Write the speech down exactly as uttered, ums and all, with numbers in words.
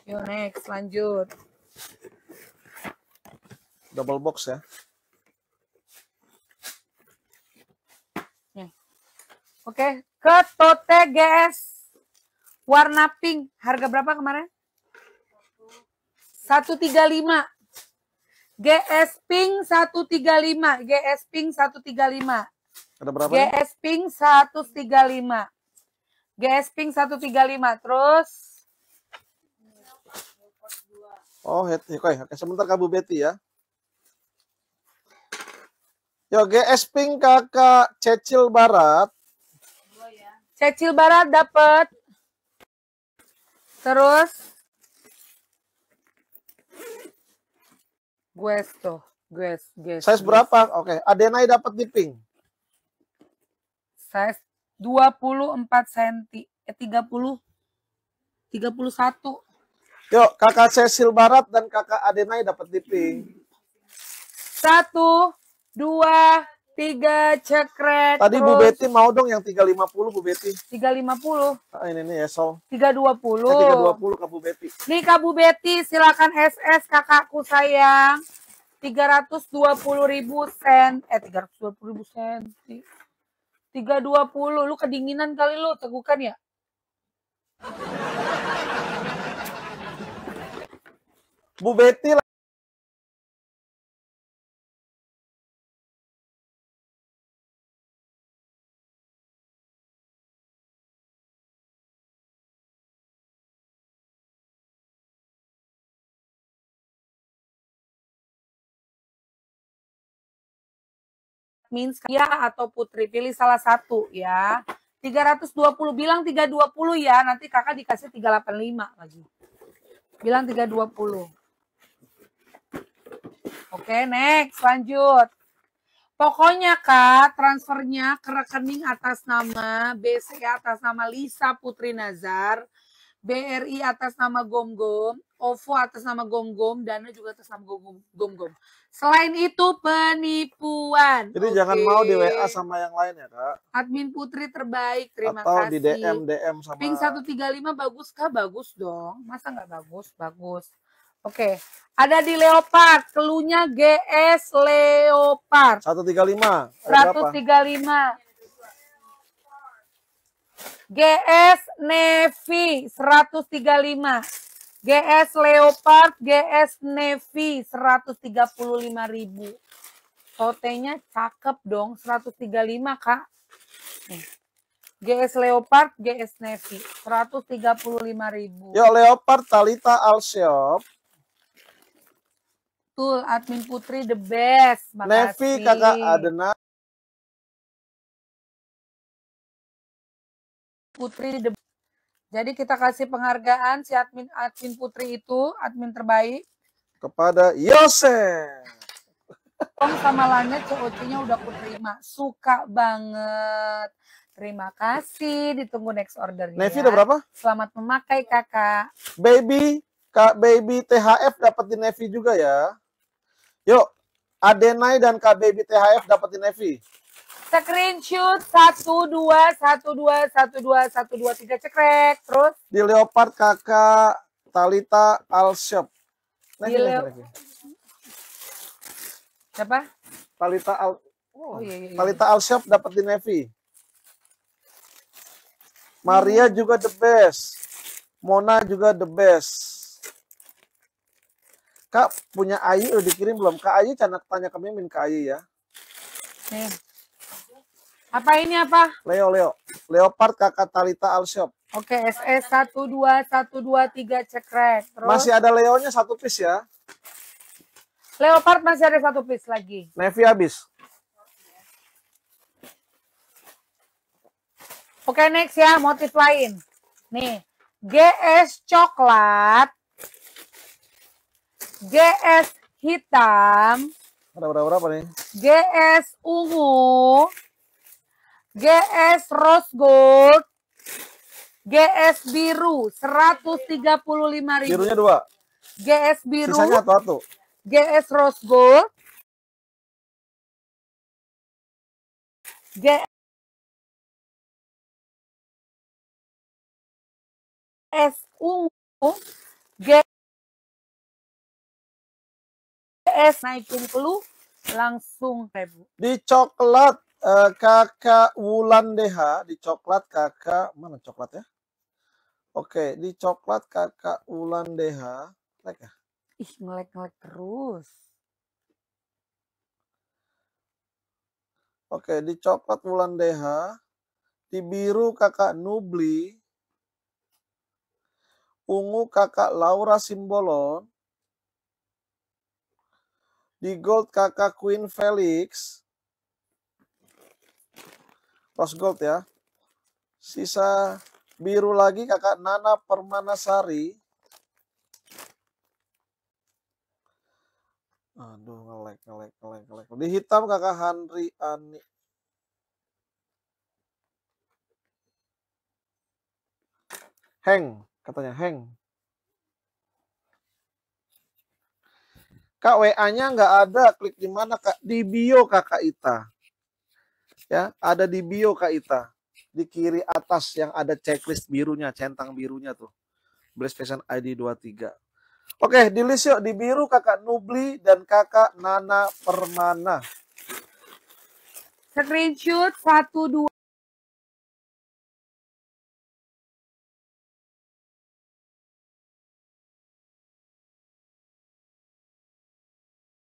Yuk next, lanjut. Double box ya. Nih. Oke, ke Tote G S warna pink. Harga berapa kemarin? seratus tiga puluh lima. G S Pink seratus tiga puluh lima. G S Pink seratus tiga puluh lima. Ada berapa G nih? S Pink seratus tiga puluh lima. G S Pink seratus tiga puluh lima. Terus Oh, head. Oke, oke. Sebentar Kak Bu Betty ya. Yo, G S Pink Kakak Cecil Barat. Cecil Barat dapat. Terus Gues tuh, Gues, Gues. Size berapa? Oke, Adenai dapat di pink. Size dua puluh empat sentimeter. Eh, tiga puluh. tiga puluh satu. Yuk, Kakak Cecil Barat dan Kakak Adenai dapat di pink. Satu, dua, tiga, cekrek. Tadi terus Bu Betty mau dong yang tiga lima puluh Bu Betty. tiga lima puluh. Ah, ini nih ya, so. tiga dua puluh. Eh, tiga dua puluh Kak Bu Betty. Nih Kak Bu Betty, silakan S S kakakku sayang. tiga ratus dua puluh ribu sen. Eh, tiga ratus dua puluh ribu sen. tiga dua puluh. Lu kedinginan kali lu, tegukan ya? Bu Betty lah. Means ya atau Putri, pilih salah satu ya. tiga ratus dua puluh, bilang tiga dua puluh ya, nanti kakak dikasih tiga delapan lima lagi. Bilang tiga dua puluh. Oke, next, lanjut. Pokoknya Kak, transfernya ke rekening atas nama B C atas nama Lisa Putri Nazar, B R I atas nama Gom-Gom, O V O atas nama Gom-Gom, Dana juga atas nama Gom-Gom. Selain itu penipuan. Jadi Oke. jangan mau di W A sama yang lain ya, Kak. Admin Putri terbaik, terima Atau kasih. di D M D M sama Pink seratus tiga puluh lima bagus kah? Bagus dong. Masa nggak bagus? Bagus. Oke, ada di Leopard, keluhnya G S Leopard. seratus tiga puluh lima. seratus tiga puluh lima. G S Navy seratus tiga puluh lima. G S Leopard, G S Navy seratus tiga puluh lima ribu. Totenya cakep dong, seratus tiga puluh lima Kak. Nih. G S Leopard, G S Navy seratus tiga puluh lima ribu. Yuk Leopard Talita Alshop. Betul, admin Putri the best. Makasih. Navy Kakak Adena. Putri the best. Jadi kita kasih penghargaan si admin admin Putri itu, admin terbaik. Kepada Yosef. Om sama Lanya C O C-nya udah aku terima. Suka banget. Terima kasih. Ditunggu next ordernya. Navy ya. udah berapa? Selamat memakai kakak. Baby, Kak Baby T H F dapat di Navy juga ya. Yuk, Adenai dan Kak Baby T H F dapat di Navy. Screenshot satu dua satu dua satu dua satu dua tiga cekrek. Terus Di Leopard Kakak Talita Alshop. Navy, Di Navy, Leo- Navy. siapa? Talita Al Oh, iya, iya, iya. Talita Alshop dapat di Navy. Maria juga the best. Mona juga the best. Kak, punya Ayu udah dikirim belum? Kak Ayu tanya, tanya ke Mimin Kak Ayu ya. Nih. Apa ini apa? Leo, Leo. Leopard Kakak Talita Alshop. Oke, S S satu dua satu dua tiga cekrek. Terus Masih ada Leonya satu piece ya. Leopard masih ada satu piece lagi. Navy habis. Oke, next ya, motif lain. Nih, G S coklat, G S hitam, Ada berapa berapa nih? G S ungu, G S rose gold, G S biru seratus tiga puluh lima ribu. Birunya dua. G S biru, Sisanya satu-satu. G S rose gold, G S ungu, G S naikin dulu langsung ribu. Di coklat uh, kakak Wulan D H, di coklat kakak mana coklat ya? Oke, di coklat kakak Wulan D H, like ya? Ih, ngelek-ngelek terus. Oke, di coklat Wulan D H, di biru kakak Nubli, ungu kakak Laura Simbolon, di gold kakak Queen Felix, rose gold ya. Sisa biru lagi kakak Nana Permanasari. Aduh, ngelek, ngelek, ngelek, ngelek. Di hitam kakak Henry Ani. Heng, katanya heng. Kak, W A-nya nggak ada. Klik di mana, Kak? Di bio kakak Ita. Ya, ada di bio Kak Ita. Di kiri atas yang ada checklist birunya, centang birunya tuh. Blast Fashion I D dua puluh tiga. Oke, di list yuk. Di biru kakak Nubli dan kakak Nana Permana. Screenshot satu dua